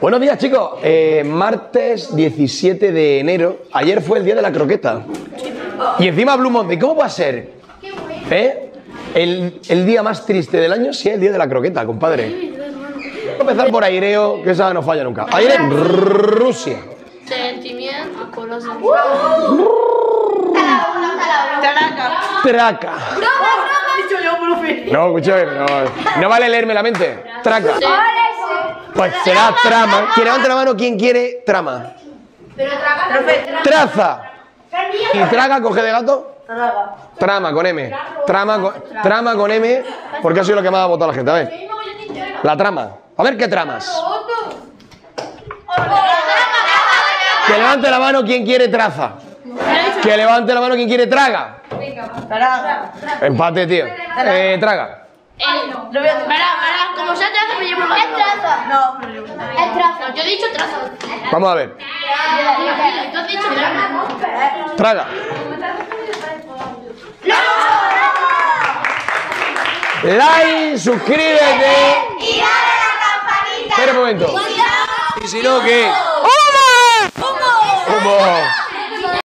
Buenos días, chicos. Martes 17 de enero. Ayer fue el día de la croqueta. Y encima Blue Monday. ¿Cómo va a ser? El día más triste del año, sí, el día de la croqueta, compadre. Vamos a empezar por Aireo, que esa no falla nunca. Aireo en Rusia. Sentimiento, corazón. Traca. No, escúchame, pero no vale leerme la mente. Traca. Pues será trama. Que levante la mano quien quiere trama. Traza. ¿Y traga coge de gato? Trama con M. Trama con M, porque ha sido lo que más ha votado la gente. A ver. La trama. A ver qué tramas. Que levante la mano quien quiere traza. Que levante la mano quien quiere traga. Empate, tío. Traga. Como sea traza, me llevo la mano. Es traza. No, es traza. Yo he dicho traza. Vamos a ver. Tú has dicho traza. Traga. Like, suscríbete. Y dale a la campanita. Espera un momento. Y si no, ¿qué? ¡Humo! ¿Cómo?